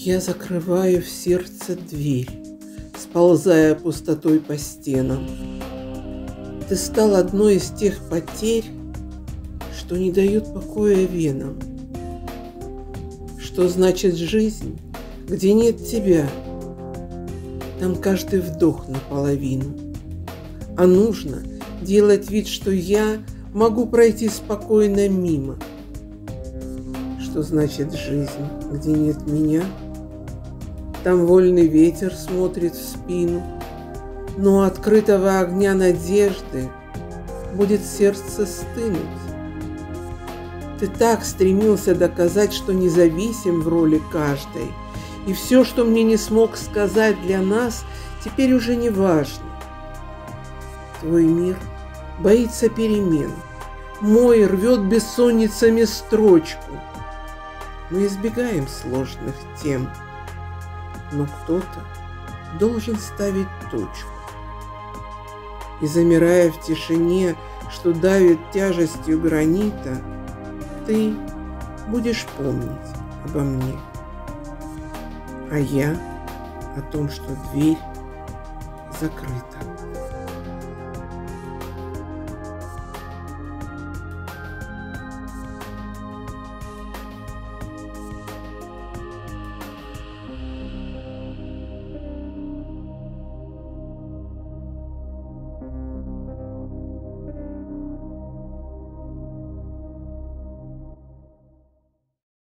Я закрываю в сердце дверь, сползая пустотой по стенам. Ты стал одной из тех потерь, что не дают покоя венам. Что значит жизнь, где нет тебя? Там каждый вдох наполовину. А нужно делать вид, что я могу пройти спокойно мимо. Что значит жизнь, где нет меня? Там вольный ветер смотрит в спину, но у открытого огня надежды будет сердце стынуть. Ты так стремился доказать, что независим в роли каждой, и все, что мне не смог сказать для нас, теперь уже не важно. Твой мир боится перемен, мой рвет бессонницами строчку. Мы избегаем сложных тем, но кто-то должен ставить точку. И замирая в тишине, что давит тяжестью гранита, ты будешь помнить обо мне, а я о том, что дверь закрыта.